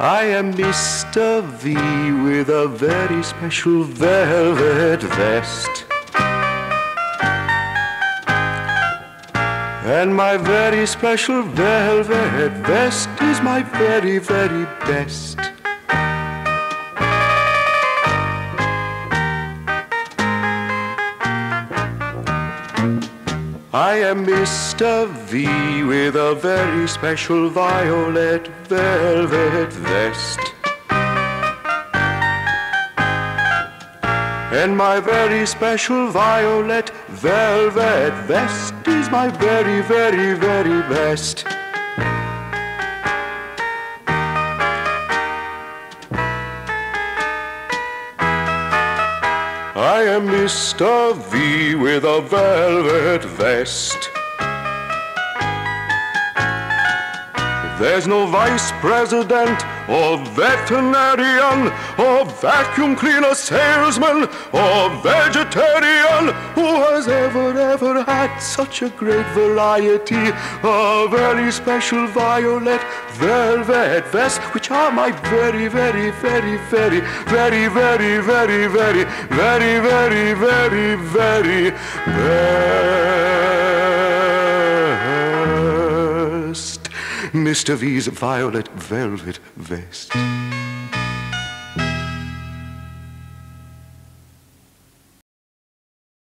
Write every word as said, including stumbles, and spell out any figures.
I am Mister V with a very special velvet vest. And my very special velvet vest is my very, very best. I am Mister V with a very special violet velvet vest. And my very special violet velvet vest is my very, very, very best. I am Mister V with a velvet vest. There's no vice president or veterinarian or vacuum cleaner salesman or vegetarian who has ever, ever had such a great variety of very special violet velvet vest, which are my very, very, very, very, very, very, very, very, very, very, very, very best. Mister V's violet velvet vest.